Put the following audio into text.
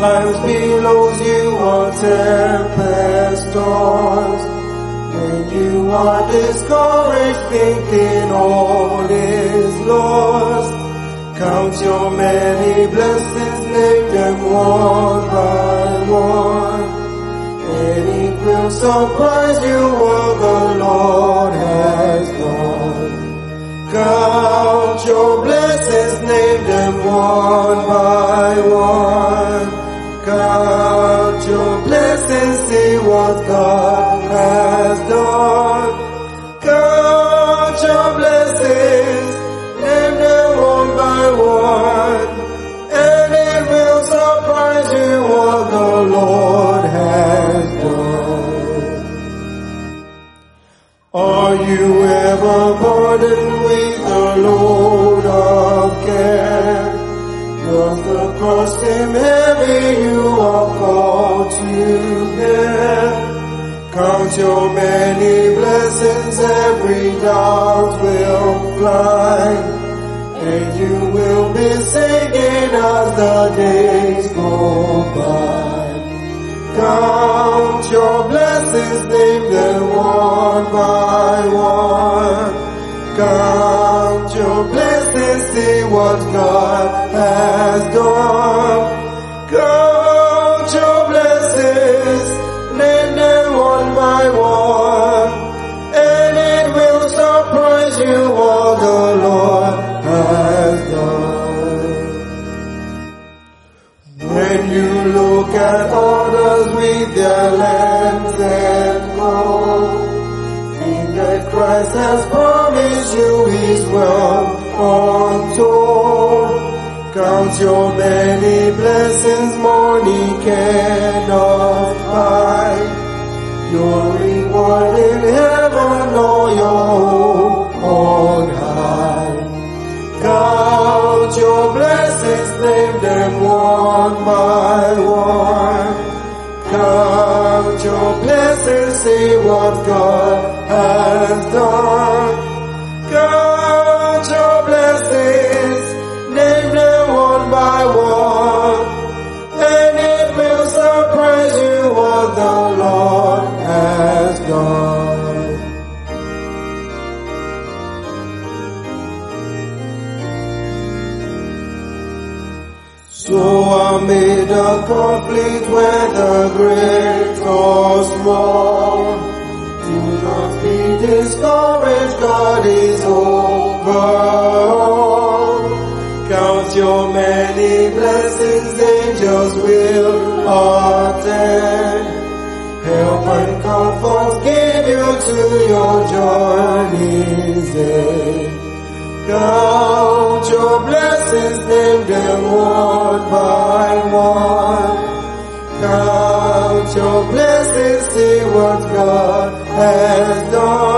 life belows you are tempest tossed. When you are discouraged, thinking all is lost, count your many blessings, name them one by one, and it will surprise you what the Lord has done. Count your blessings, name them one by one. Count your blessings, see what God has done. Count your blessings, name them one by one, and it will surprise you what the Lord has done. Are you ever burdened with a load of care? Does the cross seem heavy you are called to bear? Count your many blessings, every doubt will fly, and you will be singing as the days go by. Count your blessings, name them one by one. Count your blessings, see what God has done. Count your blessings, name them one by one, and it will surprise you what the Lord has done. When you look at others with their lands and gold, think that Christ has promised you his wealth untold. Count your many blessings, money cannot buy your reward in heaven or your hope on high. Count your blessings, name them one by one. Count your blessings, see what God has done. Count your blessings, name them one by one, and it will surprise you what the Lord has done. So I made a conflict, whether great or small. Do not be discouraged, God is over all. Count your many blessings, angels will attend. Help and comfort give you to your journey's end. Count your blessings, name them one by one. Count your blessings, see what God has done.